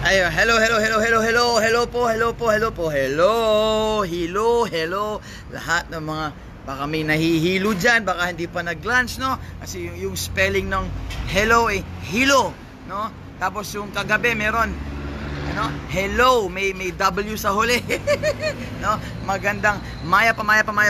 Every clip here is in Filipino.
Ayo, hello. Lahat ng mga, baka may nahihilo dyan, baka hindi pa nag-lunch, no? Kasi yung spelling ng hello eh, hilo, no? Tapos yung kagabi meron, ano? Hello, may W sa huli. No? Magandang maya pa.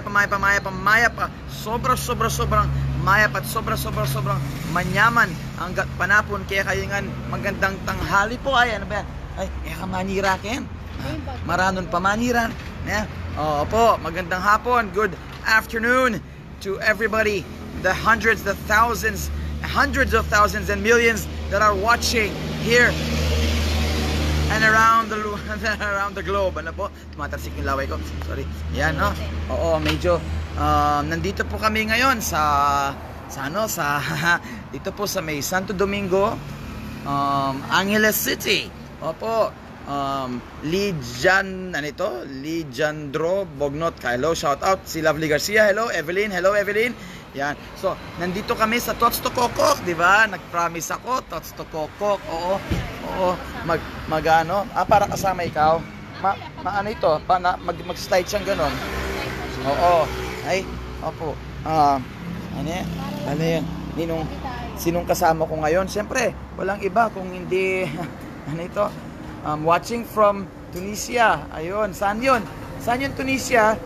Sobrang mayap at sobrang manyaman ang panapon. Kaya kayo nga magandang tanghali po. Ay, ano ba yan? Ay, ka manira ken. Maranon pa maniran. Yeah. Opo, magandang hapon. Good afternoon to everybody. The hundreds of thousands and millions that are watching here and around the globe. Ano po? Tumatalsik yung laway ko. Sorry. Yan, no? Oo, medyo nandito po kami ngayon sa dito po sa may Santo Domingo, Angeles City. Opo. Lijandro Bognot. Hello, shout out si Lovely Garcia. Hello Evelyn. Yan. So, nandito kami sa Tots to Kokok, di ba? Nag-promise ako, Tots to Kokok. Oo. Magano? Para kasama ikaw. Ano ito? Mag-slide siyang ganon. Oo. Ay, opo. Ano yan? Sinong kasama ko ngayon? Siyempre, walang iba kung hindi ano ito? Watching from Tunisia. Ayun, saan yun? Saan yung Tunisia?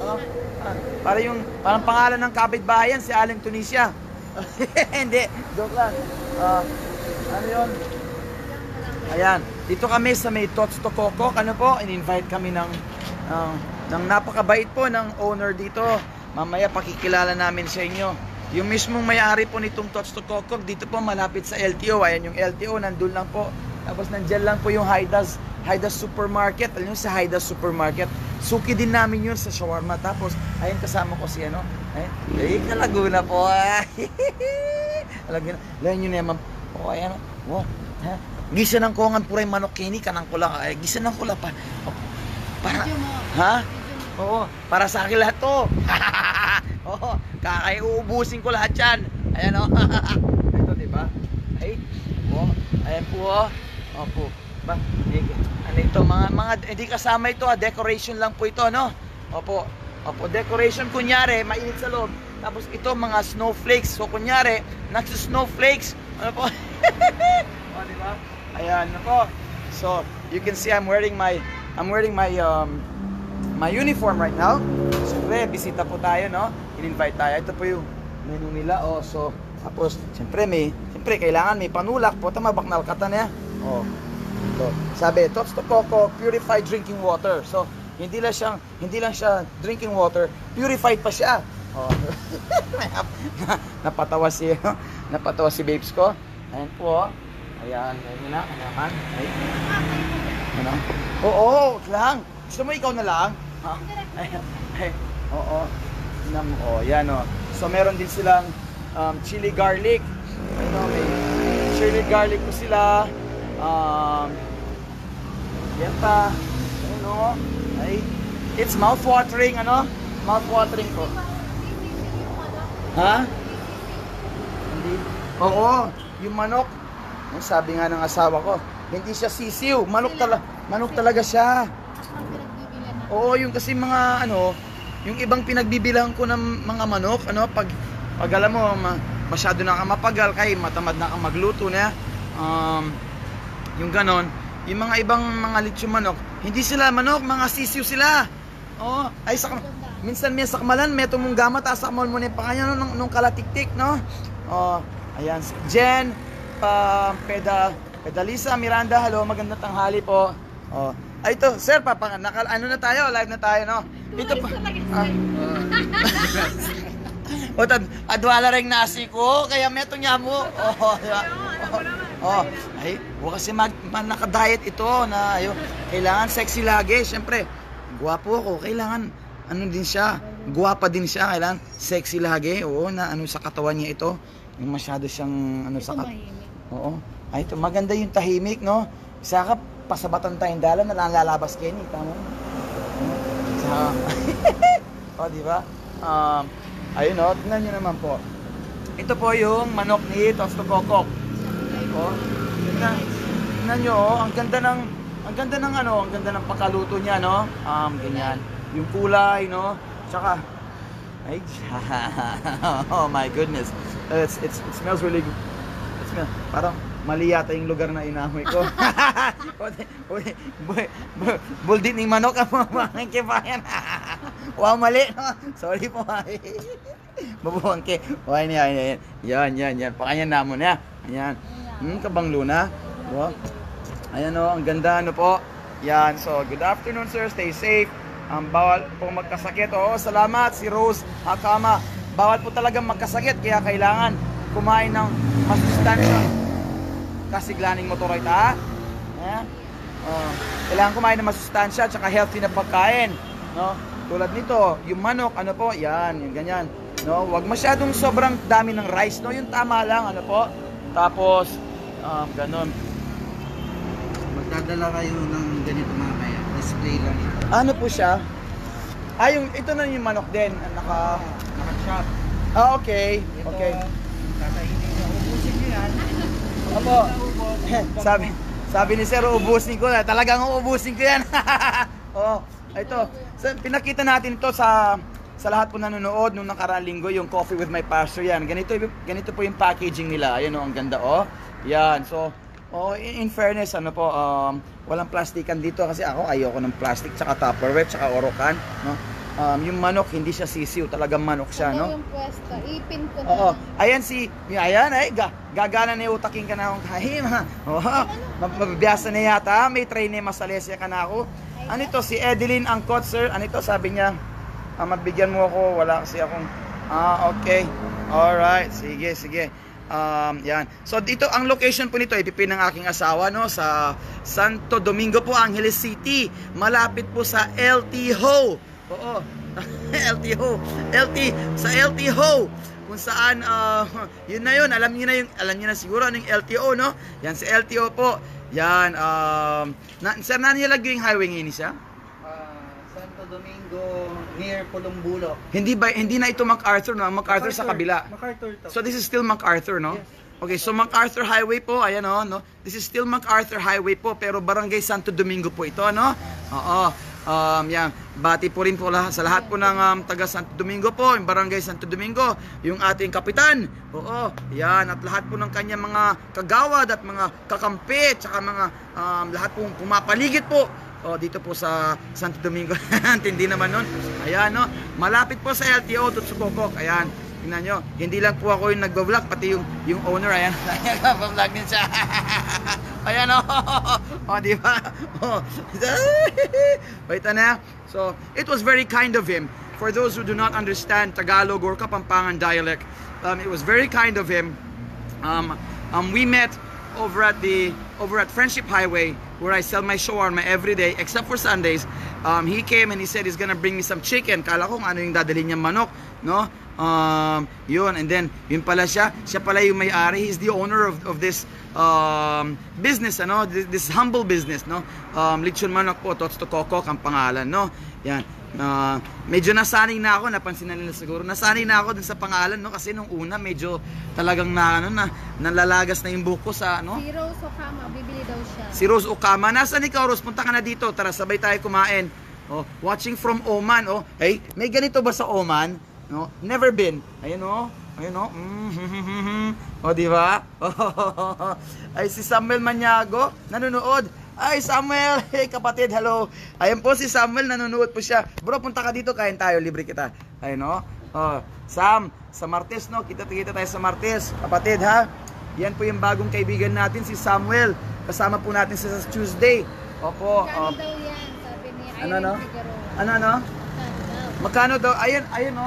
Parang pangalan ng kapitbahayan, si Aling Tunisia. Hindi, joke lang. Ano yun? Ayan, dito kami sa may Tots to Kokok. Ano po? In-invite kami ng napakabait po ng owner dito. Mamaya pakikilala namin sa inyo. Yung mismong may-ari po nitong Tots to Kokok, dito po malapit sa LTO. Ayan yung LTO, nandun lang po. Tapos nandyan lang po yung Haidas Supermarket. Alam nyo sa Haidas Supermarket, suki din namin yun sa shawarma. Tapos, ayun kasama ko si ano. Ayun, Laguna po. Alam nyo naman. Ayan. Gisa ng kongan puray manok kini. Kanang kula. Gisa ng kula pa. Para, ha? Oo, para sa akin lahat to. Oo, kakaiubusin ko lahat yan. Ayan o. Ito, diba? Ay, ayan po. Opo. Ano ito, mga hindi kasama ito, decoration lang po ito, no? Opo, decoration, kunyari, mainit sa loob. Tapos ito, mga snowflakes. So, kunyari, snowflakes, ano po? Diba? Ayan, ano po. So, you can see I'm wearing my uniform right now. Siyempre, bisita po tayo, no? In-invite tayo. Ito po yung menu nila. So, tapos, siyempre, kailangan may panulak po. Tama, baknal kata niya. Ito. Sabi, Tots to Kokok, purified drinking water. So, hindi lang siya drinking water, purified pa siya. Napatawa si babes ko. Ayan po. Ayan na. Ano? Oo, lang. Gusto mo ikaw na lang? Oo. Yan o. So, meron din silang chili garlic. May chili garlic po sila. Yan pa. Ano? It's mouth-watering, ano? Mouth-watering po. Ha? Hindi. Oo, yung manok. Sabi nga ng asawa ko, hindi siya sisiw. Manok talaga siya. Oo, yung kasi mga yung ibang pinagbibilang ko ng mga manok, pag alam mo, masyado na ka mapagal, kay matamad na ka magluto na. Yung ganon, yung mga ibang mga lechon manok, hindi sila manok, mga sisiw sila. Minsan may sakmalan, may tumong gamat, asakmal mo na yung pangalan nung kalatiktik, no? Ayan, Jen, Pedalisa, Miranda, hello, magandang tanghali po. Ito, sir, ano na tayo, live na tayo, no? Ito pa. Adwala rin nasi ko, kaya meto niya mo. Diba? Huwag kasi nakadiet ito na kailangan sexy lagi. Siyempre, guwapo ako, kailangan din siya, guwapa din siya, kailangan sexy lagi. Oo, na sa katawan niya ito, yung masyado siyang sa katawan. Oo. Ito, maganda yung tahimik, no? Isa ka, pasabatan tayong dala na lalabas kayo, tama? Diba? Ayun, tignan nyo naman po. Ito po yung manok ni Tots to Kokok. Tignan Tingnan nyo, oh, ang ganda ng ano, ang ganda ng pagkaluto niya, no? Ganyan. Yung kulay, no? Tsaka, ay, oh my goodness. It smells really good. It smells, parang mali yata yung lugar na inamoy ko. Buldit ng manok ang mga kibayan. Wow, mali, no? Sorry po. Babuang ke. Okay niya, yan. Pakanyan namon na. Ayan. Kabanglo na. Wow. Ayan o, ang ganda ano po. Yan, so good afternoon sir, stay safe. Bawal po magkasakit. Oo, salamat si Rose Hakama. Bawal po talagang magkasakit, kaya kailangan kumain ng masustansya. Kasiglaning motorite, ha? Ayan. Kailangan kumain ng masustansya at saka healthy na pagkain, no? Tulad nito, yung manok, ano po, yan, yung ganyan, no? Huwag masyadong sobrang dami ng rice, no? Yung tama lang, ano po. Tapos, ganun. Magdadala kayo ng ganito mamaya. Display lang ito. Ano po siya? Ito na yung manok din. Naka-shop. Okay. Ito, Okay. Kakainin nyo. Ubusin nyo yan. Opo. Sabi ni Sir, ubusin ko na. Talagang uubusin ko yan. Oh, ito. So, pinakita natin ito sa lahat po nanonood nung nakaraang linggo, yung Coffee with my Pastor. Yan. Ganito po yung packaging nila. Ayan o, ang ganda oh. Yan. So, in fairness, ano po, walang plastikan dito kasi ako ayoko ng plastic, tsaka Tupperware, tsaka Orocan, no? Yung manok, hindi siya sisiw, talagang manok siya, no? Yung pwesto, ipin ko na. Oo. Ayan gagana na utaking ka na akong kahim, ha? Oo. Mabibiyasa na yata, may train na masalesya ka na ako. Ano ito, si Edeline Angkot, sir, ano ito, sabi niya, mabigyan mo ako, wala kasi akong, okay. Alright, sige. Yan. So dito ang location po nito ipipin ng aking asawa, no, sa Santo Domingo po, Angeles City. Malapit po sa LTO. Oo. Sa LTO. Kung saan yun na yun, alam niyo na siguro anong LTO, no? Yan sa LTO po. Yan sir, nanilagyo yung highway ngayon siya? Santo Domingo near Pulumbulo. Hindi na ito MacArthur, no? MacArthur sa kabila. MacArthur to. So this is still MacArthur, no? Yes. Okay, so MacArthur Highway po, ayan oh, no? This is still MacArthur Highway po, pero Barangay Santo Domingo po ito, no? Oo. Yan, bati po rin po sa lahat po ng taga Santo Domingo po, yung Barangay Santo Domingo, yung ating kapitan. Oo, yan, at lahat po ng kanyang mga kagawad at mga kakampi, tsaka mga lahat pong pumapaligid po. Dito po sa Santo Domingo. Hindi naman nun. Ayan, no? Malapit po sa LTO, Tutsukokok. Ayan, tingnan nyo. Hindi lang po ako yung nagbablog, pati yung owner. Ayan, nagbablog din siya. Ayan, no? Di ba? Wait na. So, it was very kind of him. For those who do not understand Tagalog or Kapampangan dialect, it was very kind of him. We met over at Friendship Highway, where I sell my shawarma every day except for Sundays. He came and he said he's gonna bring me some chicken. Kala ko ano yung dadalhin niya manok, no? Yun, and then yun pala siya pala yung may-ari. He's the owner of this business, ano, this humble business, no? Lechon manok po, Tots to Kokok ang pangalan, no? Yan. Medyo nasanay na ako, napansin na nila siguro. Nasanay na ako dun sa pangalan, no, kasi nung una medyo talagang nalalagas na yung buko sa ano. Si Rose Okama, bibili daw siya. Si Rose Okama. Nasaan ikaw, Rose? Punta ka na dito. Tara, sabay tayo kumain. Watching from Oman, Hey, may ganito ba sa Oman? No? Never been. Ayun, Ayun, di ba? Ay, si Samuel Maniago, nanonood. Ay, Samuel! Hey, kapatid, hello! Ayan po si Samuel, nanonood po siya. Bro, punta ka dito, kain tayo, libre kita. Ayun, Sam, sa Martes, no? Kita tayo sa Martes. Kapatid, ha? Yan po yung bagong kaibigan natin, si Samuel. Kasama po natin sa Tuesday. Opo. Magkano daw yan, sabi ni Irene Ano? Figueroa. Ano? Magkano daw? Ayun,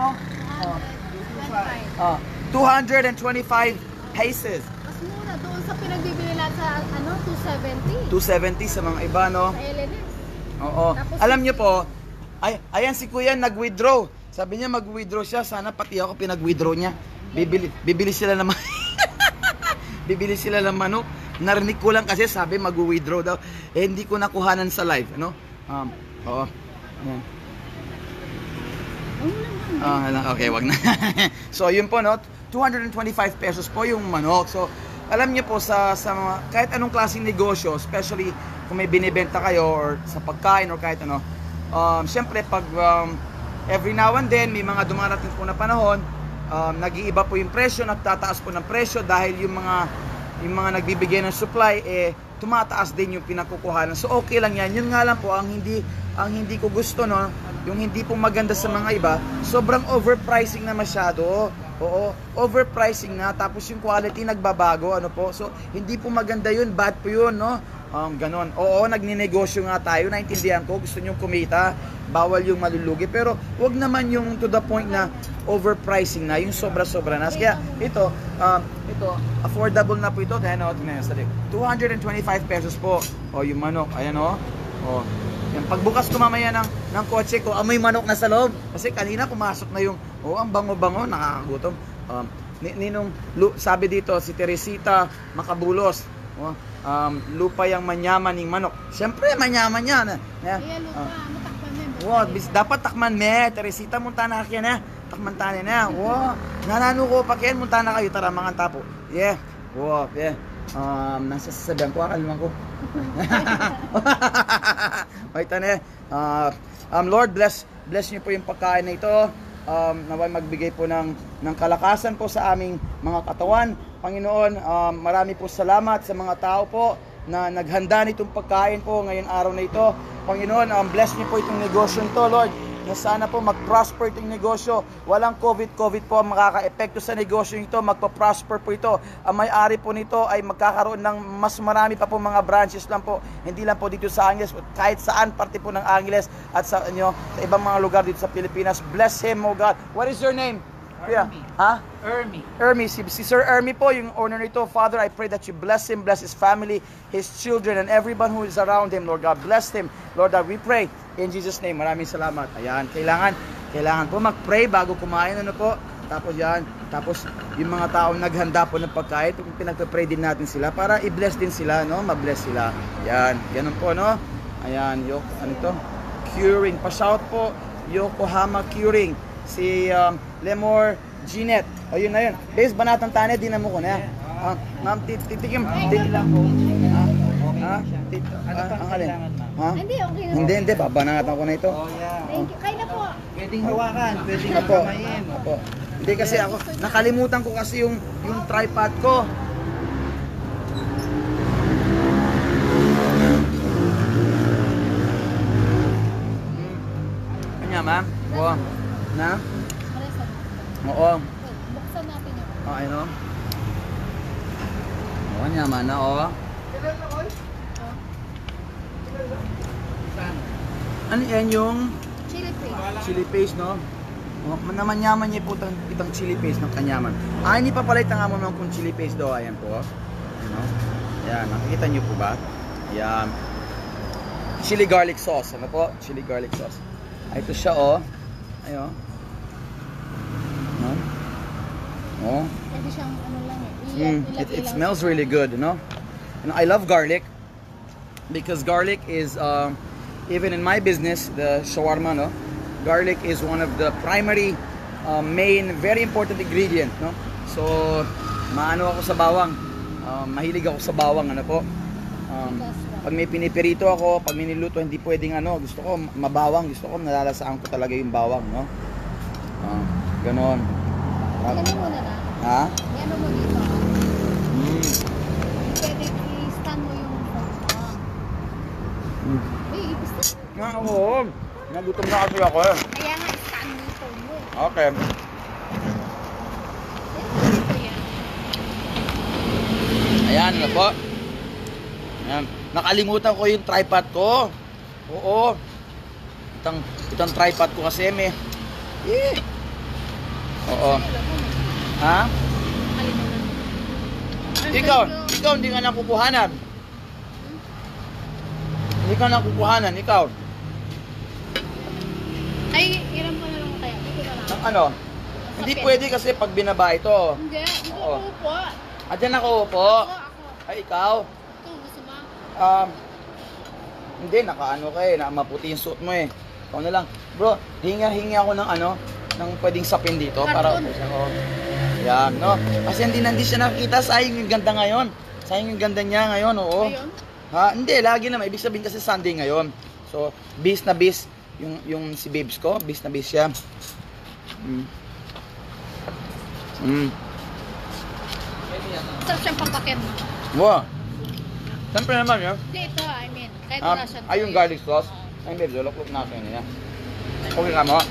225 pesos. Mas mura doon sa pinagbibili natin sa 270. 270 sa mga iba, no? Sa LNS. Oo. Tapos Alam niyo po, ayan si Kuya nag-withdraw. Sabi niya mag-withdraw siya, sana pati ako pinag-withdraw niya. Bibili sila naman. Bibili sila ng manok. Narinig ko lang kasi sabi mag-withdraw daw. Hindi ko nakuhanan sa live, ano? Oo. Ayan. Okay, wag na. So, yun po, no? 225 pesos po yung manok. So, alam niyo po sa mga, kahit anong klaseng negosyo, especially kung may binibenta kayo or sa pagkain or kahit ano, syempre pag every now and then may mga dumarating po na panahon, nag-iiba po yung presyo, nagtataas po ng presyo dahil yung mga nagbibigay ng supply tumataas din yung pinagkukuhanan. So okay lang yan. Yun nga lang po ang hindi ko gusto, no, yung hindi po maganda sa mga iba, sobrang overpricing na masyado. Oo, overpricing na, tapos yung quality nagbabago, ano po. So hindi po maganda yun, bad po yun, no. Ganon. Oo, nagninegosyo nga tayo, naintindihan ko, gusto nyong kumita, bawal yung malulugi, pero wag naman yung to the point na overpricing na, yung sobra-sobra na. Kaya ito affordable na po ito. Kaya no, 225 pesos po. O yung manok, ayan o. O, yan, pagbukas ko mamaya ng kotse ko, amoy manok na sa loob. Kasi kanina pumasok na yung, ang bango-bango, nakakagutom. Sabi dito, si Teresita Macabulos, lupa yung manyaman ng manok. Siyempre, manyaman yan. lupa, matakpan mo. Dapat takman me. Teresita, munta na kaya na. Takman tayo na. Nanano ko pa kaya, munta na kayo. Tara, mga tapo. Yeah. Nasa sasabihan ko, akaliman ko. Wait, Lord, bless niyo po yung pagkain na ito. Naway magbigay po ng kalakasan po sa aming mga katawan. Panginoon, marami po salamat sa mga tao po na naghanda nitong pagkain po ngayong araw na ito. Panginoon, bless niyo po itong negosyo nito, Lord. Na sana po mag-prosper itong negosyo. Walang COVID po ang makaka-epekto sa negosyo nito. Magpa-prosper po ito. Ang may-ari po nito ay magkakaroon ng mas marami pa po mga branches lang po. Hindi lang po dito sa Angeles, kahit saan parte po ng Angeles at sa ibang mga lugar dito sa Pilipinas. Bless him, oh God. What is your name? Ermi. Ha? Ermi. Si Sir Ermi po, yung owner nito. Father, I pray that you bless him, bless his family, his children, and everyone who is around him, Lord God. Bless him, Lord God. We pray in Jesus' name. Maraming salamat. Ayan, kailangan po mag-pray bago kumain, ano po. Tapos yung mga taong naghanda po ng pagkain, pinagpe-pray din natin sila para i-bless din sila, no? Ma-bless sila. Ayan, ganun po, no? Ayan, Curing. Pa-shout po, Yokohama Curing. Si Lemor Jeanette. O yun na yun. Base banatang tane, di na mo ko na. Ma'am, titikim. lang po. Ang alin? Ha? Hindi, okay na. Hindi. Babanatan ko na ito. Thank you. Kaya na po. Pwedeng hawakan, pwedeng Apo. kamayin. Apo. Hindi kasi ako, nakalimutan ko kasi yung tripod ko. Kanya, ma'am? Oo. Na? Maresan. Oo. Buksan natin yun. Ayun o. Oo, naman na, o. Ano yan yung Chili paste. chili paste, no? Namanyaman niya po itang chili paste ng kanyaman. Hindi pa pala itang mo kung chili paste daw. Ayan po. Ano? Ayan, nakikita niyo po ba? Ayan. Chili garlic sauce. Ano po? Chili garlic sauce. Ito siya, o. Ayun. No? Oh. Pwede siyang ano lang eh. It smells really good, you know. And I love garlic because garlic is even in my business, the shawarma, no. Garlic is one of the primary, main, very important ingredient, no. So, maano ako sa bawang. Mahilig ako sa bawang, ano po. Pag may pinipirito ako, pag may niluto, hindi pwedeng gusto ko mabawang, gusto ko nalalasaan ko talaga yung bawang, no. Ganon. Ano muna na? Ha? Ano mo dito? Pwede i-stand mo yung phone mo. Ipis na. Oo. Nagutom na kasi ako eh. Kaya nga, stand mo yung phone mo eh. Okay. Ayan na po. Ayan. Nakalimutan ko yung tripod ko. Oo. Itang tripod ko kasi may. Oo. Ha? Ikaw hindi ka nakukuhanan. Hindi ka nakukuhanan, ikaw. Ay, iram ko na lang kaya. Dito na lang. Ano? Hindi pwede kasi pag binaba ito. Hindi, dito Oo. ko po. Diyan ako po. Ako. Ay, ikaw. Ito, gusto mo? Hindi, nakaano ka eh, maputi yung suit mo eh. Ikaw na lang. Bro, hingi ako ng ng pwedeng sapin dito para Karton. upusan ko. Yan, no? Kasi hindi siya nakikita. Sayang yung ganda ngayon. Sayang yung ganda niya ngayon, oo. Ayun. Ha? Hindi, lagi naman. Ibig sabihin kasi Sunday ngayon. So, bis na bis yung si babes ko. Bis na bis siya. Sarap siyang pampakin. Wow. Siyempre naman, ya. Hindi, ito, I mean. Kahit wala siya. Ay, yung garlic sauce. Ay, babes, look natin. Yan. Okay ka mo?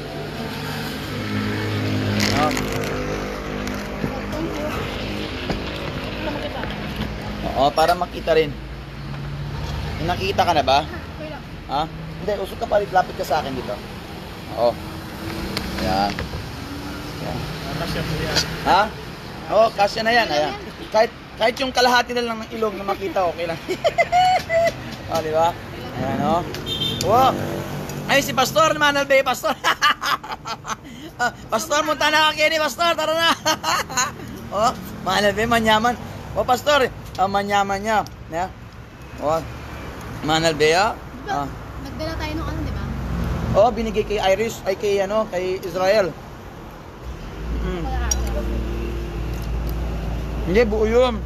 Oo, para makita rin. Nakikita ka na ba? Okay lang. Ha? Hindi, usok ka palit, lapit ka sa akin dito. Oo. Ayan. Ayan. Ha? Oo, kasya na yan. Ayan. Kahit yung kalahati na lang ng ilong na makita, okay lang. O, di ba? Ayan, o. Wow. Ay, si Pastor, Manal Bay, Pastor. Pastor, munta na ka kini, Pastor, tara na. O, Manal Bay, manyaman. O, Pastor, manyaman niya. Yeah. O, Manal Bay, Nagdala tayo ng ano, di ba? Oh, binigay kay Irish, ay kay Israel. Wala ata. Hindi, buo yun.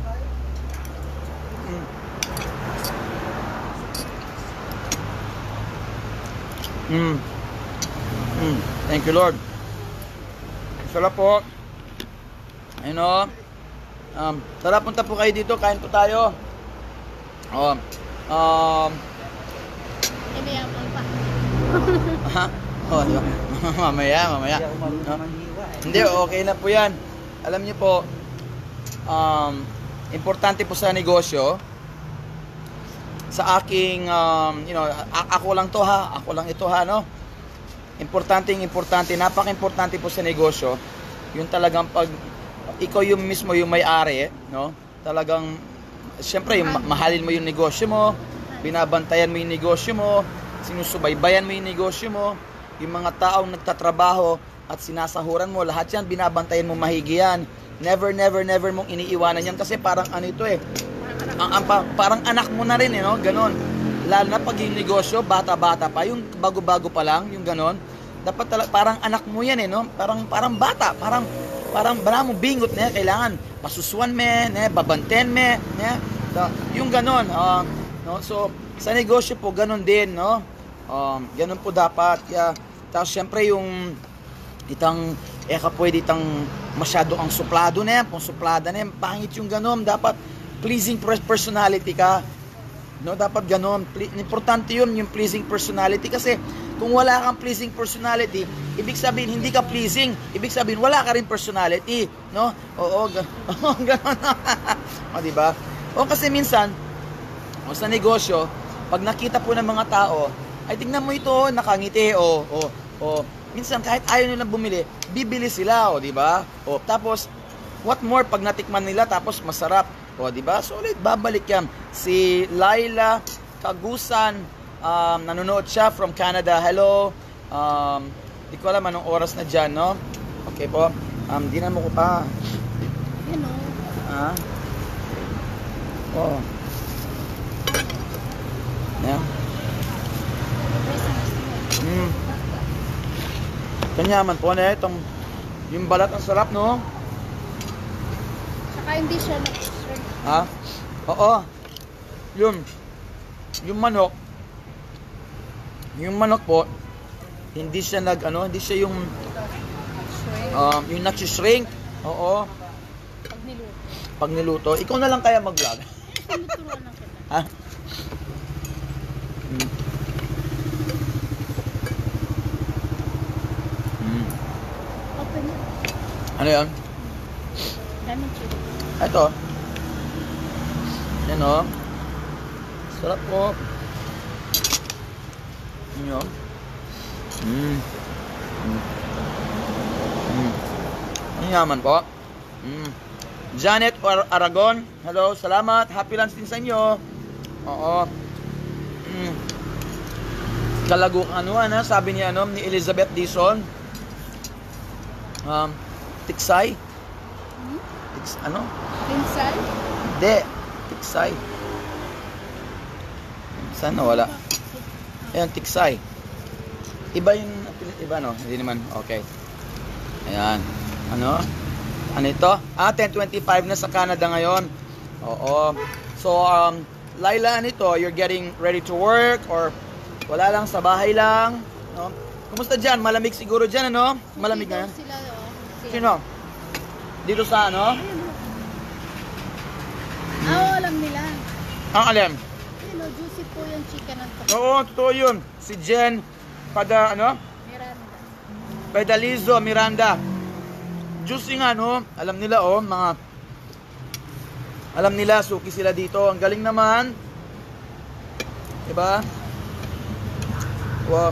Thank you, Lord. Sarap po. Ayun o. Tara, punta po kayo dito. Kain po tayo. May mayabang pa. Ha? Oh, di ba? mamaya. Hindi, okay na po yan. Alam niyo po, importante po sa negosyo, sa aking, ako lang to ha, ako lang ito ha, no? Importante, napaka-importante po sa negosyo, yung talagang pag, ikaw yung mismo yung may-ari, no? Talagang, siyempre, mahalin mo yung negosyo mo, binabantayan mo yung negosyo mo, sinusubaybayan mo yung negosyo mo, yung mga taong nagtatrabaho at sinasahuran mo, lahat yan, binabantayan mo mahigi yan. Never mong iniiwanan yan kasi parang ano ito parang anak mo na rin, no? Ganon. Lalo na pag yung negosyo, bata-bata pa, yung bago-bago pa lang, yung ganon. Dapat parang anak mo yan, no? Parang bata, parang bala mo bingot na kailangan pasuswan babanten so, yung ganon, no? So, sa negosyo po, ganon din, no? Ganon po dapat. Tapos, syempre, yung pwede itang masyado ang suplado na yan, kung suplada na yan, pangit yung ganon. Dapat pleasing personality ka, no? Dapat ganon. Importante yun, yung pleasing personality, kasi kung wala kang pleasing personality, ibig sabihin hindi ka pleasing, ibig sabihin wala ka rin personality, no? Oo, ganon. O, diba? O, kasi minsan sa negosyo, pag nakita po ng mga tao, ay tingnan mo ito, nakangiti, minsan kahit ayaw nilang bumili, bibili sila, di ba? Tapos what more pag natikman nila tapos masarap, di ba? So ulit babalik yan. Si Laila Kagusan, nanonood siya from Canada. Hello. Di ko alam anong oras na diyan, no? Okay po. Di na mo ko pa. Hello. Yeah. Kanyaman po na itong yung balat ang sarap, no? Saka hindi siya nag-shrink. Ha? Oo. Yung manok po, hindi siya hindi siya yung nag-shrink. Oo. Pag niluto. Ikaw na lang kaya mag-vlog. Tinuturuan lang kita. Ha? Open. Ano yan? Daming chili. Ito. Yan o. Sarap po. Yan o. Ang yaman po. Janet Aragon. Hello, salamat. Happy lunch din sa inyo. Oo. Kalago sabi ni ni Elizabeth Dison. Tiksay. Pinsal? Hindi. Tiksay. Saan nawala? Ayan, tiksay. Iba no? Hindi naman. Okay. Ayan. Ano ito? 10:25 na sa Canada ngayon. Oo. So, Laila, ano ito? You're getting ready to work or wala lang, sa bahay lang? No? Kumusta dyan? Malamig siguro dyan, ano? Malamig na yan? Sila, Sino? Dito sa ano? alam nila. Ang alam? Juicy po yung chicken ng Oo, totoo yun. Si Jen, ano? Miranda. Pedalizo, Miranda. Juicy nga, no? Alam nila, alam nila, suki sila dito. Ang galing naman. Diba? Wow.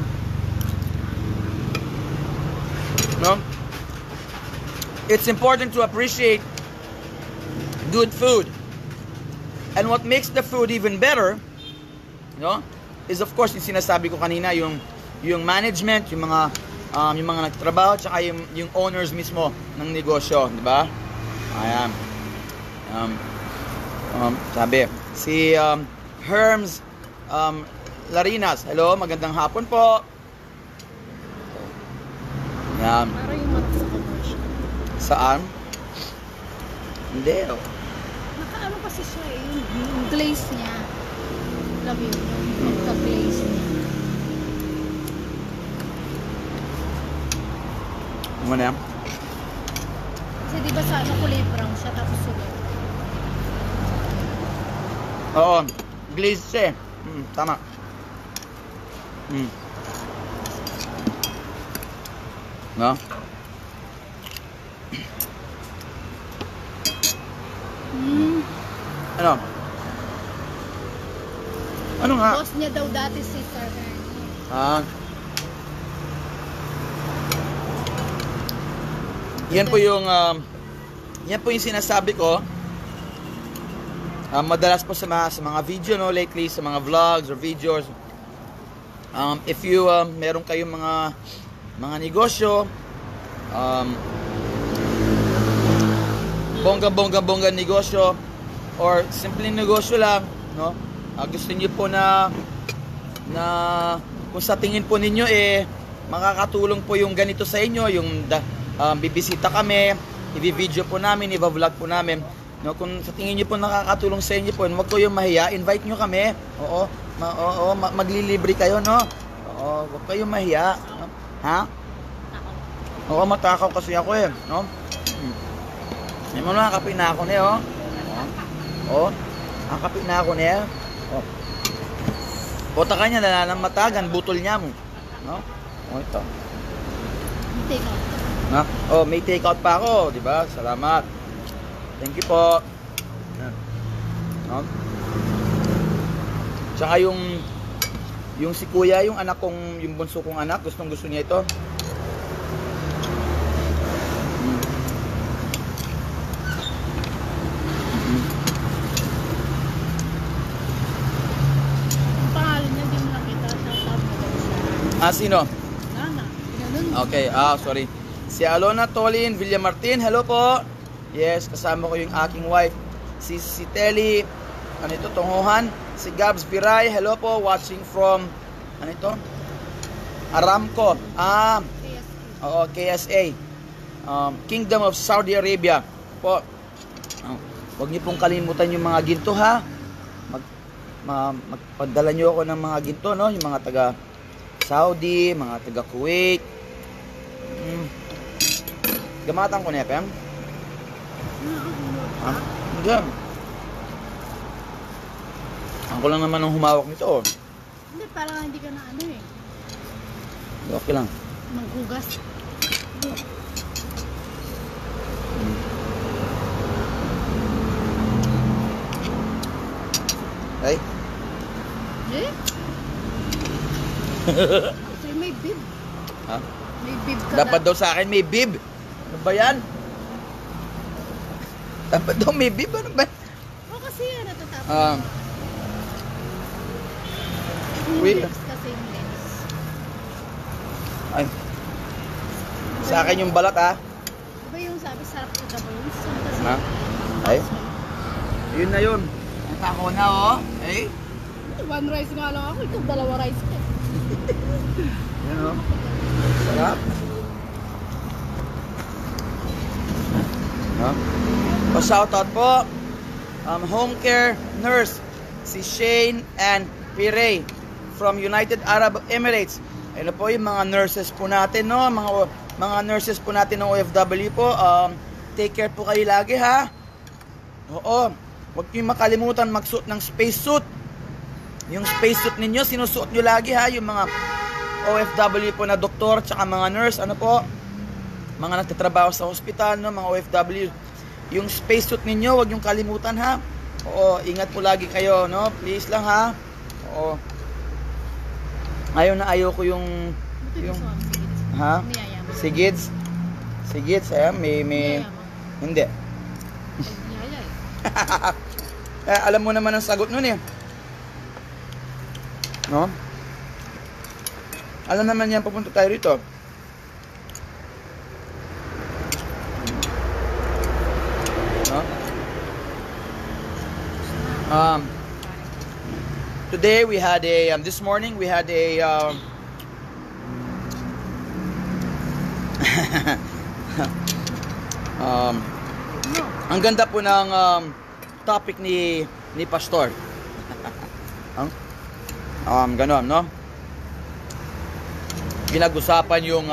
No? It's important to appreciate good food. And what makes the food even better, no, is of course yung sinasabi ko kanina, yung management, yung mga nagtrabaho, tsaka yung owners mismo ng negosyo, di ba? Ayan. Sabi si Herms Larinas, hello, magandang hapon po. Ayan. Para yung mata sa commercial. Saan? Hindi. Nakaano kasi siya yung glaze niya. Love you, yung pagka-glaze niya. Ano na yan? Kasi di ba sa ano kulay brown siya tapos sulit. Oo, glaze siya eh. Tama. No? Ano? Ano nga? Boss niya daw dati si Sir Ernie. Yan po yung sinasabi ko. Madalas po sa mga video, no, lately sa mga vlogs or videos. If you meron kayong mga negosyo, bongga negosyo or simpleng negosyo lang, no? Gusto niyo po na kung sa tingin po ninyo makakatulong po yung ganito sa inyo, yung bibisita kami, i-video po namin, i-vlog po namin, no? Kung sa tingin niyo po nakakatulong sa inyo po, wag ko yung mahiya, invite niyo kami. Oo, maglilibre kayo, no? Oo, wag kayong mahiya, no? Ha? Oo, matakaw kasi ako no? May mga nakakapi na ako niya, nakakapi na ako niya. Pota kanya, nananamatagan, butol niya mo. No? Ito. Take out. May take out pa ako, di ba? Salamat. Thank you po. No? Tsaka yung si kuya, yung anak kong, yung bunso kong anak, gusto niya ito. Sino? Nana. Okay, sorry. Si Alona Tolin Villamartin, hello po. Yes, kasama ko yung aking wife. Si Telly, ano ito, Tunguhan. Si Gabs Piray, hello po, watching from, ano ito? Aramco. Oo, KSA. Kingdom of Saudi Arabia. Po. Huwag niyo pong kalimutan yung mga ginto, ha? Magpadala niyo ako ng mga ginto, no? Yung mga taga Saudi, mga taga Kuwait. Gamatan ko na, Pem? Diyan. Ako lang naman ang humawak nito. Hindi, parang hindi ka na Okay lang. Maghugas. Ay? Kasi may bib. Ha? May bib ka Dapat daw sa akin may bib. Ano ba yan? Dapat daw may bib. Ano ba? Kasi yan natatapos. Wait. Kasi yung lens. Ay. Sa akin yung balat, ha? Diba yung sabi sarap sa the bones? Kasi Ha? Ay? Yun na yun. Ako na, Eh? one rice nga lang ako. Ikaw dalawa rice ka. Yan, Sarap. No? Pa-shoutout po, home care nurse, si Shane and Pirey from United Arab Emirates. Ayun po yung mga nurses po natin, no? Mga nurses po natin ng OFW po. Take care po kayo lagi, ha? Oo. Huwag nyo makalimutan magsuot ng spacesuit. Yung spacesuit ninyo, sinusuot nyo lagi, ha? Yung mga OFW po na doktor, tsaka mga nurse, ano po? Mga nagtatrabaho sa hospital, no? Mga OFW. Yung spacesuit ninyo, huwag nyo kalimutan, ha? Oo, ingat po lagi kayo, no? Please lang, ha? Oo. Ayaw ko yung ha? Si Gids. Si Gids, may hindi. Alam mo naman ang sagot nun, eh. No? Alam naman yan, papunta tayo rito. No? Today we had a this morning we had a ang ganda po ng topic ni Pastor. Ganon, no? Pinag-usapan yung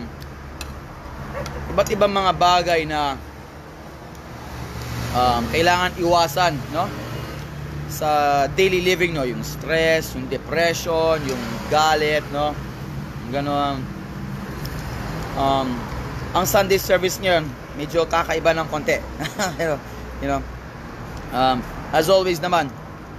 iba't ibang mga bagay na kailangan iwasan, no? Sa daily living, no? Yung stress, yung depression, yung galit, no? Ganon. Ang Sunday service ngayon, medyo kakaiba ng konti. you know, as always naman,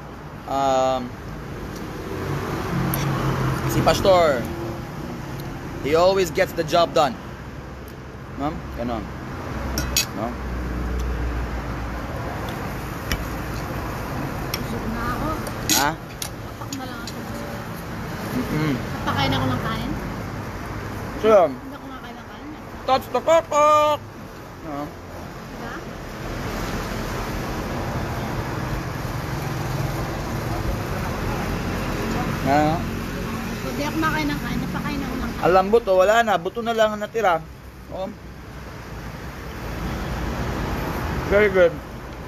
si Pastor, he always gets the job done. No? Ganon. No? Ha? Papak na lang ako. Papakain ako ng kanin? Sure. Hindi ako makain ng kanin. Touch the kokok! No? Diba? No? Hindi ako makain ng kanin. Napakain ako ng kanin. Alam buto, wala na. Buto na lang ang natira. Oh. Very good.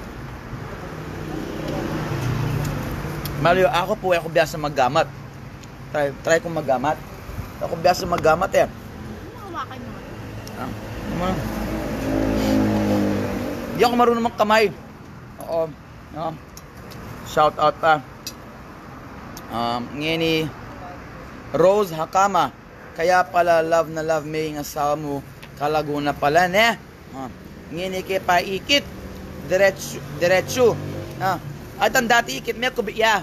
Mario, ako biyasa maggamat. Try kong maggamat. Ako biyasa maggamat, eh. Ano hawakan mo? Hindi ako marunong magkamay. Oo. No? Shout out pa. Ngeni Rose Hakama. Kaya pala love na love may yung asawa mo. Kalaguna pala, ne? Ngeni kay paikit. Diretso. At ang dati ikit may kubiya.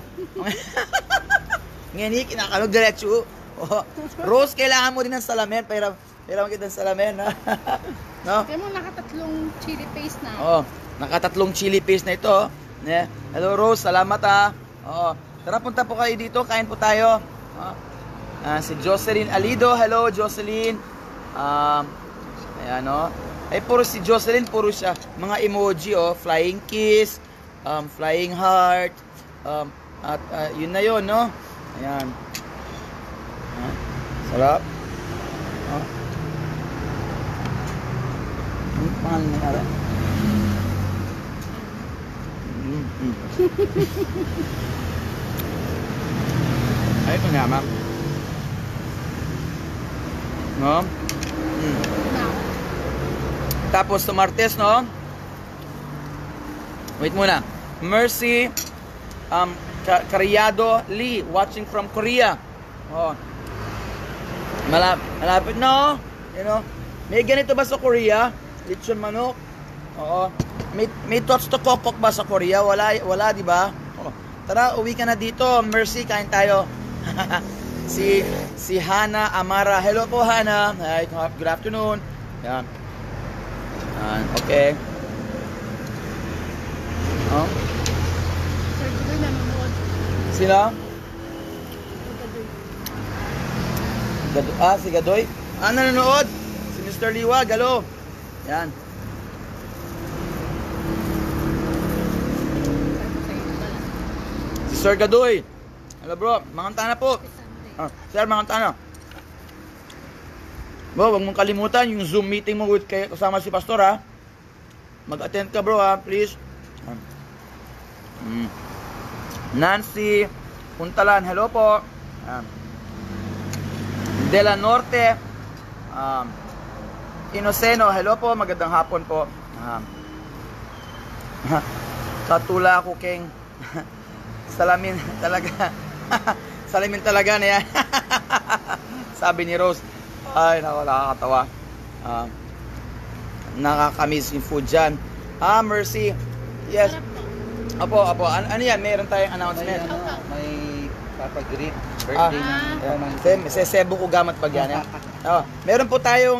Ngeni kinakanog diretso. Rose, kailangan mo din ng salamin. Pero kita ng salamin, ha? No? Kaya mo nakatatlong chili paste na. Oo, nakatatlong chili paste na ito. Ne? Hello Rose, salamat, ha. Oo. Tara, punta po kayo dito, kain po tayo. Si Jocelyn Alido, hello Jocelyn. Ayan, o. Ay, puro si Jocelyn, puro siya mga emoji, oh. Flying kiss, flying heart, at yun na yun, no? Ayan. Sarap. Pangalan mo nara? Ay, ito nga, ma'am. No? Tapos sa Martes, no? Wait muna. Mercy Cariado Lee, watching from Korea. Oh. Malapit, no? You know? May ganito ba sa Korea? Lechon manok? Oo. May tots to kokok ba sa Korea? Wala, di ba? Oh. Tara, uwi ka na dito. Mercy, kain tayo. si Hana Amara. Hello po, Hana. Hi, good afternoon. Yan. Okay. Oh. Sir Gadoy nanonood. Sino? Si Gadoy? Nanonood? Si Mr. Liwag, hello. Yan. Si Sir Gadoy. Hello bro, manganta na po. Sir, manganta na. Bro, huwag mong kalimutan yung Zoom meeting mo kasama si Pastor, ha? Mag-attend ka bro ha, please. Nancy Puntalan, hello po. De La Norte, Inoceno, hello po, magandang hapon po. Katula ko keng salamin talaga. Salamin talaga na yan. Sabi ni Rose. Ay, nakakatawa. Nakakamiss yung food dyan. Mercy. Yes. Apo. Ano yan? Meron tayong announcement. May papag-greet birthday ng Sesebo ko gamat pag yan. Meron po tayong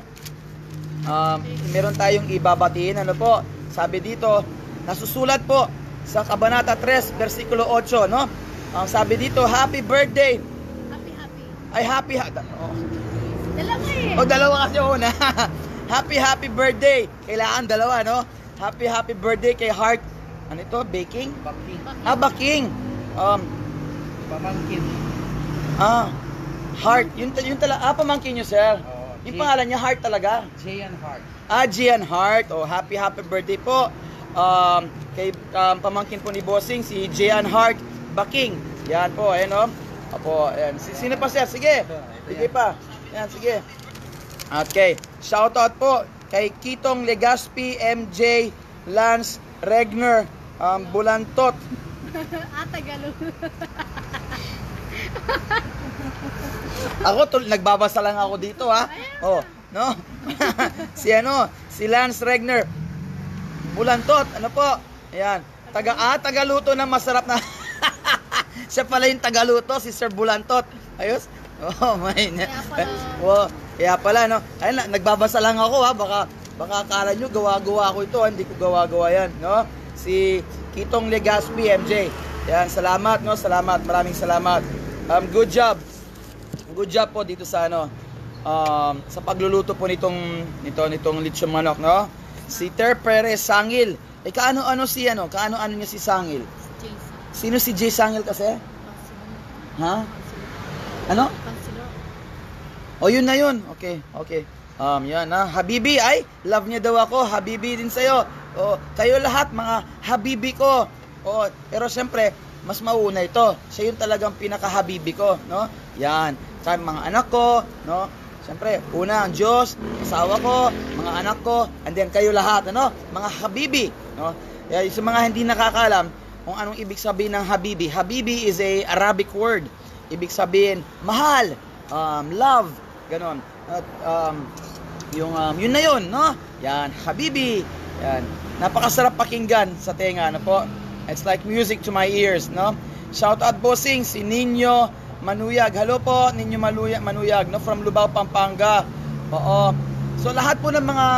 meron tayong ibabatiin. Ano po? Sabi dito, nasusulat po sa Kabanata 3, versikulo 8, no? Sabi dito, happy birthday. Happy. Dalawa eh. Dalawa kasi una. Happy birthday. Kailangan dalawa, no? Happy birthday kay Heart. Ano ito? Baking? Baking. Baking. Pamangkin. Heart. Yun talaga. Pamangkin nyo, sir. Yung pangalan niya, Heart talaga. Gian Heart. Gian Heart. Happy birthday po. Kay pamangkin po ni Bossing, si Gian Heart Baking. Yan po, ayan o. Apo, ayan. Sino pa, sir? Sige. Sige pa. Yan, sige. Okay. Shoutout po kay Kitong Legaspi, MJ, Lance Regner, Bulantot. Tagalog. Ako, nagbabasa lang ako dito, ha? No? Si Lance Regner, Bulantot, ano po? Ayan. Tagaluto ng masarap na. Siya pala yung tagaluto, si Sir Bulantot. Ayos? Kaya pala, no? Ayun, nagbabasa lang ako, ha? Baka akala nyo, gawa-gawa ko ito. Hindi ko gawa-gawa yan, no? Si Kitong Legaspi, MJ. Yan, salamat, no? Salamat, maraming salamat. Good job. Good job po dito sa, sa pagluluto po nitong lechon manok, no? Si Ter Perez Sangil. Kaano niya si Sangil? Sino si Jay Sangil kasi? Ha? Ano? Yun na yun. Okay. Yan ha. Habibi, ay, love niya daw ako. Habibi din sa'yo. Kayo lahat, mga habibi ko. Pero syempre, mas mauna ito. Siya yung talagang pinaka-habibi ko, no? Yan. Sa mga anak ko, no? Syempre, una ang Diyos, asawa ko, mga anak ko, and then kayo lahat, ano? Mga habibi, no? Yung mga hindi nakakaalam kung anong ibig sabihin ng habibi. Habibi is a Arabic word. Ibig sabihin, mahal, love, ganon. At yun na yun, no? Yan, habibi. Yan. Napakasarap pakinggan sa tenga, ano po? It's like music to my ears, no? Shout out Bossing, si Nino Manuyag. Hello po, Nino Manuyag, no? From Lubao, Pampanga. Oo. So lahat po ng mga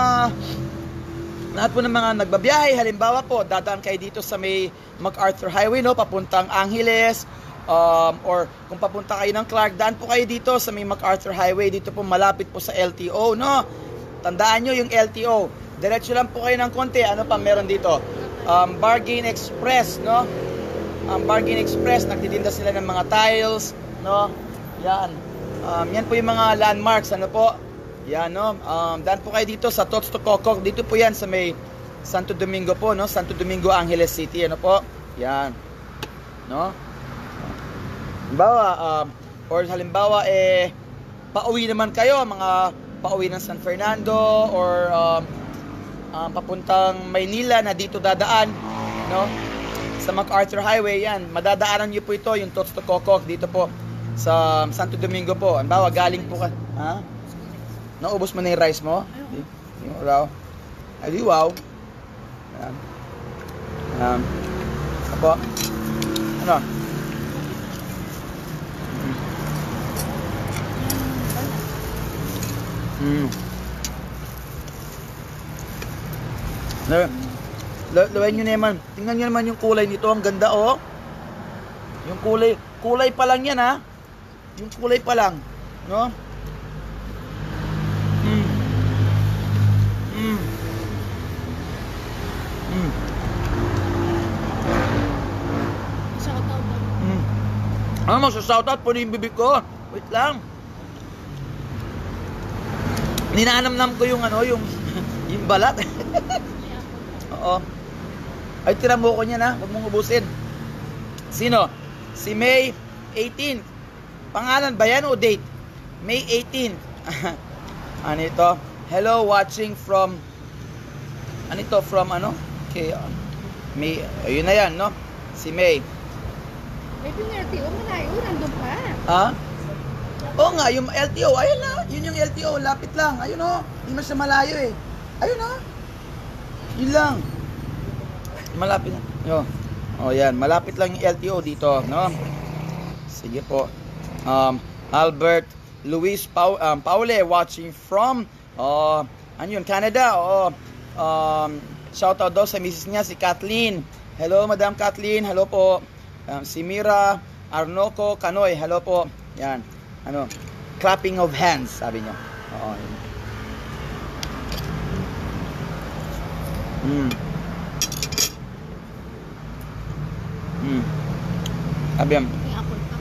nagbabiyahe, halimbawa po, dadaan kayo dito sa may MacArthur Highway, no? Papuntang Angeles, or kung papunta kayo ng Clark, daan po kayo dito sa may MacArthur Highway. Dito po malapit po sa LTO, no? Tandaan nyo yung LTO. Diretso lang po kayo ng konti. Ano pa meron dito? Bargain Express, no? Bargain Express, nagtitinda sila ng mga tiles, no? Yan. Yan po yung mga landmarks, ano po? Yan, no? Daan po kayo dito sa Tots to Kokok. Dito po yan sa may Santo Domingo po, no? Santo Domingo, Angeles City, ano po? Yan. No? Halimbawa, pauwi naman kayo, mga pauwi ng San Fernando, or papuntang Maynila na dito dadaan, no? Sa MacArthur Highway, yan. Madadaanan nyo po ito, yung Tots to Kokok, dito po sa Santo Domingo po. Halimbawa, galing po ka, ha? Naubos mo na yung rice mo? Yung raw. Ay, wow. Apo. Ano? Lawain nyo naman. Tingnan nyo naman yung kulay nito. Ang ganda, oh. Yung kulay pa lang yan, ha. Yung kulay pa lang, no? Ano mo, shoutout po na yung bibig ko. Wait lang. Ninanamnam ko yung yung balat. Oo. Ay, tira mo ko niya na. Huwag mong ubusin. Sino? Si May 18. Pangalan ba yan o date? May 18. Ano ito? Hello, watching from... Ano ito? From ano? Okay. May... Ayun na yan, no? Si May. Maybe yung LTO, malayo. Nandun pa. Ha? Oo nga, yung LTO. Ayun na. Yun yung LTO. Lapit lang. Ayun o. Hindi man siya malayo eh. Ayun o. Yun lang. Malapit na. Yo. Oh, yan. Malapit lang yung LTO dito, no? Sige po. Albert Luis Paule watching from ano yun, Canada. Shout out daw sa misis niya, si Kathleen. Hello, Madam Kathleen. Hello po. Si Mira Arnoco Canoy. Hello po. Yan. Ano? Clapping of hands, sabi niyo. Oo. Sabi yan. May apple pa.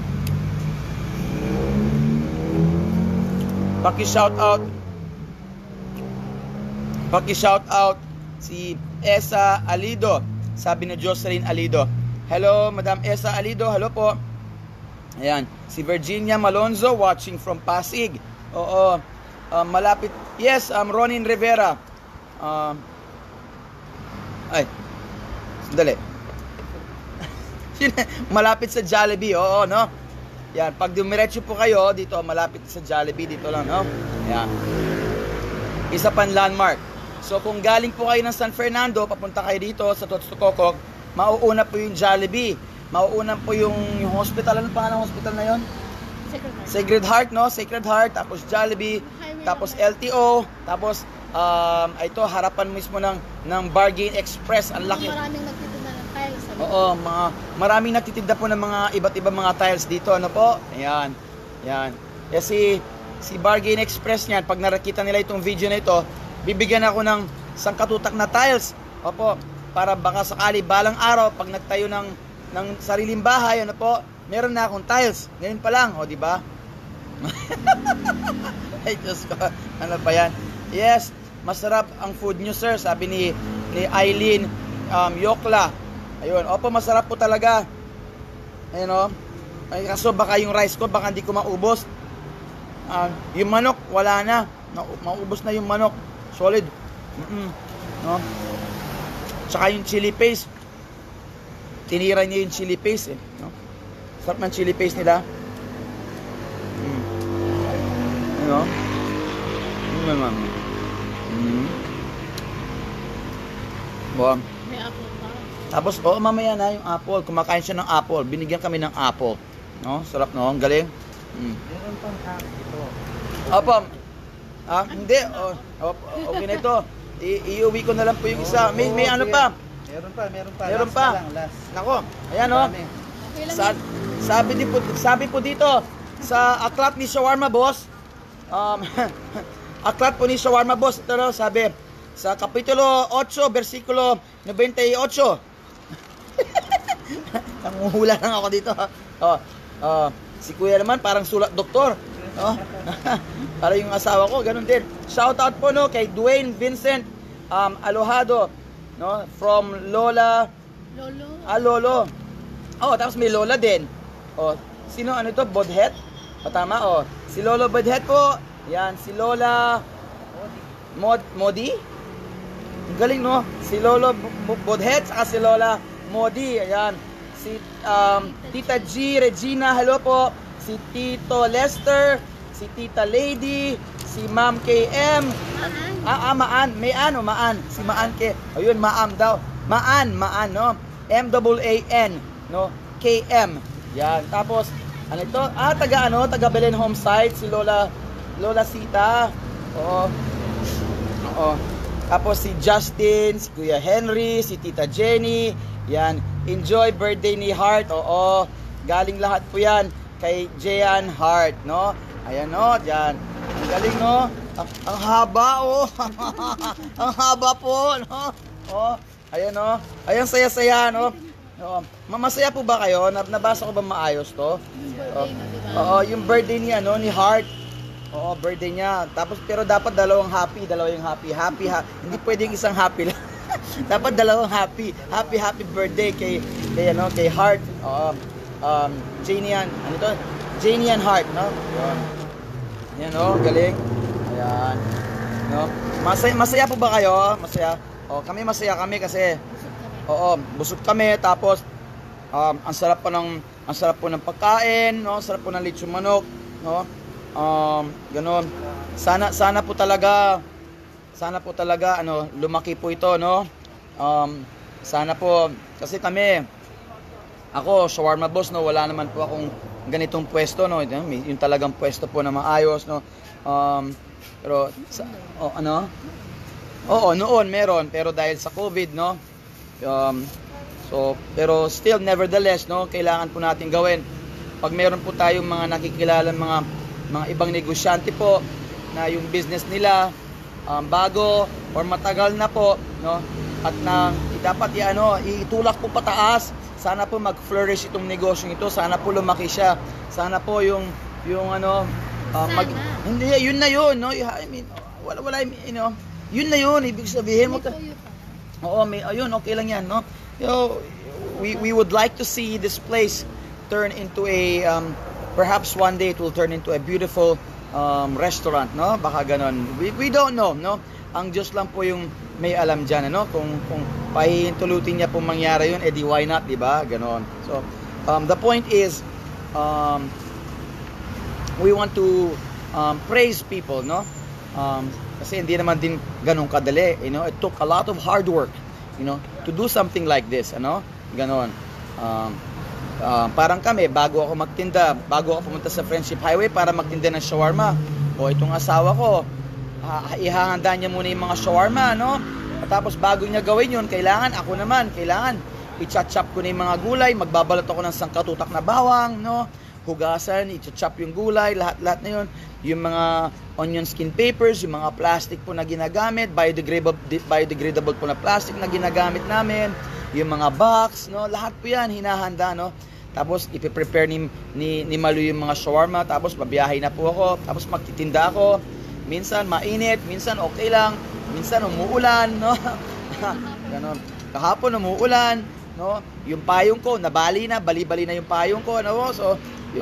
Paki-shout out si Esa Alido. Sabi ni Jocelyn Alido. Hello, Madam Esa Alido. Hello po. Ayan. Si Virginia Malonzo watching from Pasig. Oo. Malapit. Yes, Ronin Rivera. Ay. Sandali. Malapit sa Jollibee. Oo, no? Yan. Pag dumiretso po kayo, dito, malapit sa Jollibee. Dito lang, no? Yan. Isa pang landmark. So, kung galing po kayo ng San Fernando, papunta kayo dito sa Totsukokog, mauuna po yung Jollibee. Mauuna po yung hospital. Ano pa ng hospital na yon? Sacred Heart, no? Sacred Heart, tapos Jollibee, tapos LTO, tapos ito harapan mismo ng Bargain Express. Ang laki. Maraming nagtitinda ng tiles. Oo, maraming nagtitinda po ng mga iba't ibang mga tiles dito, ano po? Ayan. Yan. Kasi si Bargain Express niyan, pag nakita nila itong video na ito, bibigyan ako ng sangkatutak na tiles. Opo, para baka sakali balang araw pag nagtayo ng sariling bahay, ano po, meron na akong tiles. Ngayon pa lang, o di ba? Ay, Diyos ko. Ano pa yan? Yes, masarap ang food nyo, sir. Sabi ni Eileen Yokla. Ayun, opo, masarap po talaga. Ayun, o. Ay, kaso baka yung rice ko, baka hindi ko maubos. Yung manok, wala na. Maubos na yung manok. Solid. No? Tsaka yung chili paste. Tinira niya yung chili paste, eh. No? Sarap ng chili paste nila. Ano? Wow. May apple pa. Tapos, mamaya na yung apple. Kumakain siya ng apple. Binigyan kami ng apple. No? Sarap, no? Ang galing. Meron pang ito. Opo. Hindi. Okay na ito. Iuwi ko na lang po yung isa. May ano pa. Meron pa. Last. Nako. Ayan, o. Okay lang. Sabi po dito sa aklat ni Shawarma Boss, aklat po ni Shawarma Boss, ito no, sabi sa kapitulo 8 versikulo 98. Nanguhula lang ako dito. Si Kuya naman parang sulat doktor. Para yung asawa ko ganun din. Shout out po no kay Dwayne Vincent Alohado, no, from Lola Lolo. Lolo. Tapos may Lola din. Sino ano ito? Bodhet? Tama, si Lolo Bodhet po. Yan, si Lola Modi. Ang galing, no? Si Lolo Bodhet, saka si Lola Modi. Ayan. Si Tita G, Regina, hello po. Si Tito Lester, si Tita Lady, si Ma'am KM. Maan. May ano, Maan. Si Maan K. Ayun, Maam daw. Maan, no? M-A-A-N, no? KM. Yan. Tapos, ano ito? Taga Belen Homesite, si Lola Sita. Oo. Tapos si Justin, si Kuya Henry, si Tita Jenny. Yan. Enjoy birthday ni Heart. Oo. Galing lahat po yan kay Jean Heart, no? Ayan, no? Diyan. Ang galing, no? Ang haba, Ang haba po, no? Ayan, no? Ayan, saya-saya, no? Masaya po ba kayo? Nabasa ko ba maayos to? Yung birthday niya, no? Ni Heart. Birthday niya. Tapos, pero dapat dalawa yung happy. Happy. Hindi pwedeng isang happy lang. Dapat dalawang happy. Happy birthday kay Heart. Janian. Ano to? Janian Heart, no? Yan, no? Galing. Ayan. No? Masaya po ba kayo? Masaya. Kami masaya kami kasi busog kami tapos ang sarap po ng pagkain, no? Ang sarap po ng lechon manok, no? Ganon. Sana po talaga lumaki po ito, no? Sana po kasi ako shawarma boss, no, wala naman po akong ganitong pwesto, no, yung talagang pwesto po na maayos, no. Pero noon meron, pero dahil sa COVID, no, pero still nevertheless, no, kailangan po natin gawin. Pag meron po tayong mga nakikilala mga ibang negosyante po na yung business nila bago or matagal na po, no, at dapat itulak po pataas. Sana po mag-flourish itong negosyo ito. Sana po lumaki siya. Sana po yung hindi, yun na yun, no? I mean, wala, yun na yun, ibig sabihin mo. Ayun, okay lang yan, no? We would like to see this place turn into perhaps one day it will turn into a beautiful restaurant, no? Baka ganon. We don't know, no? Ang Diyos lang po yung may alam dyan, ano? Kung pahihintulutin niya pong mangyari yun, edi why not, di ba? Ganon. So, the point is, we want to praise people, no? Kasi hindi naman din ganun kadali, you know? It took a lot of hard work, you know, to do something like this, ano? Ganon. Parang kami, bago ako pumunta sa Friendship Highway para magtinda ng shawarma, itong asawa ko, ihahanda niya muna yung mga shawarma, no? At tapos bago niya gawin yun, kailangan i-chop ko na yung mga gulay, magbabalot ako ng sangkatutak na bawang, no? Hugasan, i-chop yung gulay, lahat na yun. Yung mga onion skin papers, yung mga plastic po na ginagamit, biodegradable po na plastic na ginagamit namin, yung mga box, no? Lahat po yan, hinahanda, no? Tapos ipiprepare ni Malu yung mga shawarma, tapos babiyahe na po ako, tapos magtitinda ako. Minsan mainit, minsan okay lang, minsan umuulan, no? Ganon. Kahapon umuulan, no? Yung payong ko bali na yung payong ko, no? So,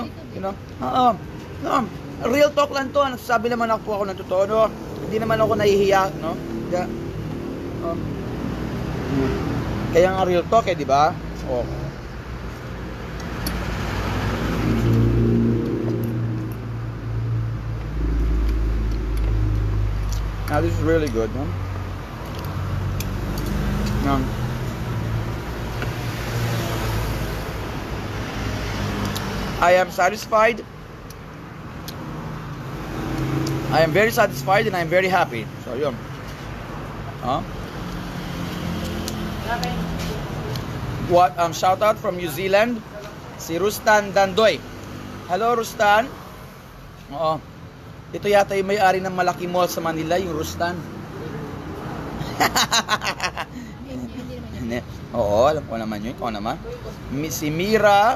real talk lang to. Nagsasabi naman ako ng totoo, no? Hindi naman ako nahihiya, no? Kaya nga real talk, di ba? Now this is really good, no? I am satisfied. I am very satisfied and I am very happy. So yun. What shout out from New Zealand, si Rustan Dandoy. Hello Rustan. Ito yata yung may-ari ng malaki mall sa Manila, yung Rustan. Oo, alam ko naman yun. Ikaw naman. Si Mira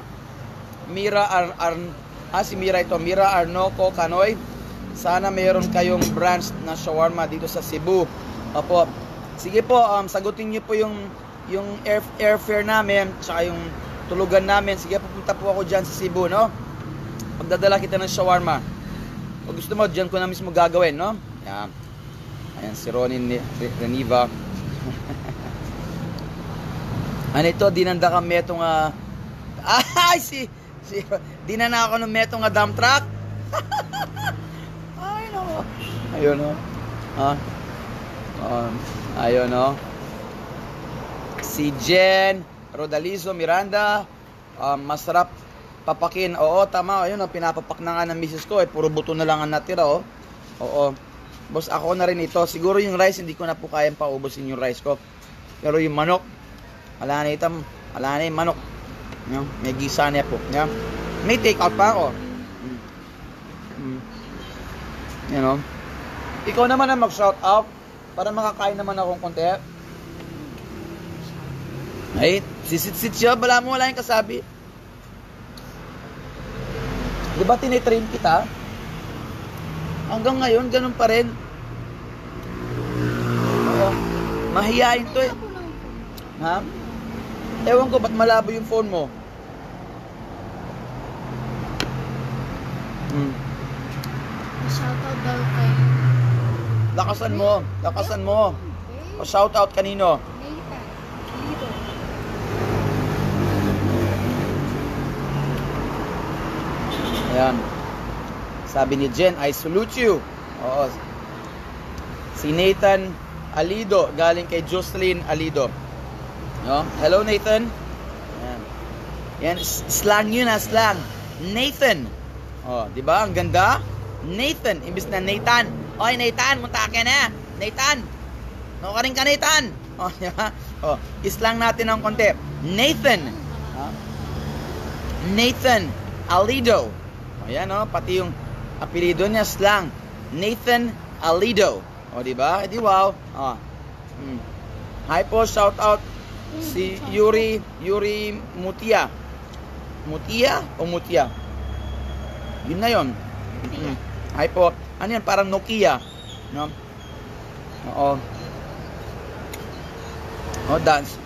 Arnoco Canoy. Sana mayroon kayong branch na shawarma dito sa Cebu. Opo. Sige po, sagutin niyo po yung airfare namin, tsaka yung tulugan namin. Sige, pupunta po ako dyan sa Cebu, no? Pagdadala kita ng shawarma. Pag gusto mo, dyan ko na mismo gagawin, no? Yan. Ayan, si Ronin Reniva. Ano ito, dinanda ka metong dinana ako ng metong dump truck. Ay, no. Ayun, no. Ayun, no. Si Jen Rodalizo Miranda, masarap papakin. Oo, tama. Ayun, pinapapak na nga ng misis ko. Puro buto na lang ang natira, oh. Oo. Boss, ako na rin ito. Siguro yung rice, hindi ko na po kayang paubusin yung rice ko. Pero yung manok, wala na yung manok. May gisa niya po. May take out pa ako. You know. Ikaw naman ang mag-shout out para makakain naman akong konti. Ay, sisit-sit siya. Wala yung kasabi. Di ba tinitrain kita? Hanggang ngayon, ganun pa rin. Oo. Mahihain to eh. Ha? Ewan ko, ba't malabo yung phone mo? Shoutout daw kay Lakasan mo. Lakasan mo. okay. O shoutout kanino? Nathan Lido. Ayan. Sabi ni Jen, I salute you. Oo. Si Nathan Alido, galing kay Jocelyn Alido. No? Hello, Nathan. Ayan. Yan, slang yun ha, slang. Nathan. Oh, di ba? Ang ganda. Nathan, imbis na Nathan. Oy, Nathan, munta ka na. Nathan. No ka rin ka, Nathan. Oh, di ba? Oh, islang natin ng konti. Nathan. Ha? Nathan Alido. O yan, oh, pati yung apelido niya slang. Nathan Alido. O, di ba? Di wow. Oh. Hi po, shout out si Yuri Mutia. Mutia o Mutia? Yun na yun. Hi po. Ano yan? Parang Nokia. No? Oo. Oh, dance.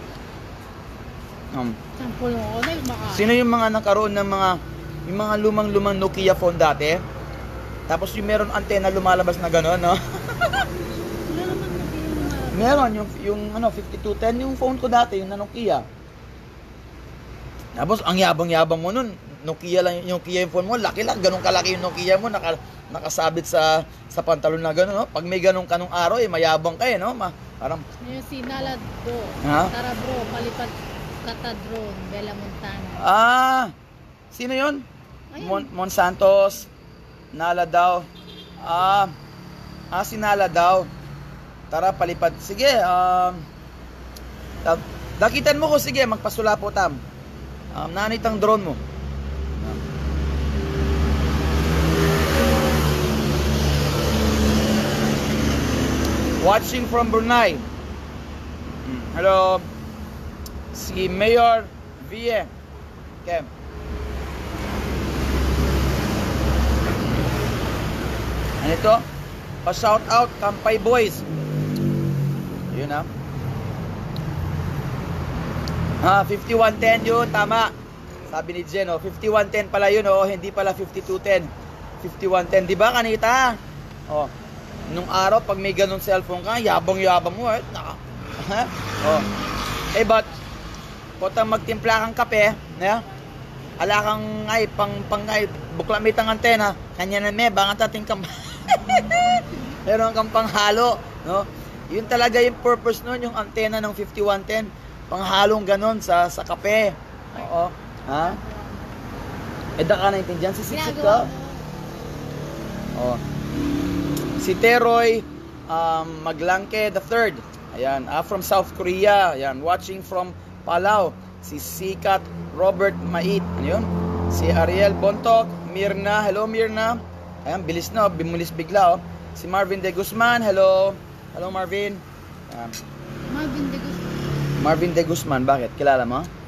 Sampul mo ko na baka. Sino yung mga nakaroon ng yung mga lumang Nokia phone dati? Tapos yung meron antena lumalabas na gano'n, no? Wala naman na Meron yung 5210 yung phone ko dati, yung na Nokia. Tapos ang yabang-yabang mo nun, Nokia lang yung Nokia yung phone mo, laki lang, ganun kalaki yung Nokia mo, nakasabit sa pantalon na gano'n, no? Pag may ganun kanong araw, mayabang ka no? Parang Yung sinalad do. Ha? Tara bro, palipad kata drone, Bella Montana. Sino yun? Ayun. Mon Santos, Nala daw. Si Nala daw. Tara, palipad. Sige, dakitan mo ko, sige, magpasula po tam. Nanit ang drone mo. Watching from Brunei. Hello. Si Mayor Vie. Okay. Ano ito? Pa-shout out, Kampay Boys. Yun 5110 yun, tama. Sabi ni Jen, 5110 pala yun, hindi pala 5210. 5110, di ba kanita? Nung araw, pag may ganun cellphone ka, yabang-yabang mo, but, kotang magtimpla kang kape, ala kang buklamit ang antena, kanya na baka tating kam meron kang panghalo, no? Yun talaga yung purpose nun, yung antena ng 5110, panghalong ganun sa kape. Oo. Ha? Da ka naintindihan? Sisipsip ka? Oo. Si Teroy Maglangke the third. Ayan, from South Korea. Ayan, watching from Palau. Si Sikat Robert Mait. Ano yun? Si Ariel Bontok, Mirna. Hello, Mirna. Ayan, bilis na. Bimulis bigla. Si Marvin De Guzman. Hello. Hello, Marvin. Marvin De Guzman. Marvin De Guzman. Bakit? Kilala mo?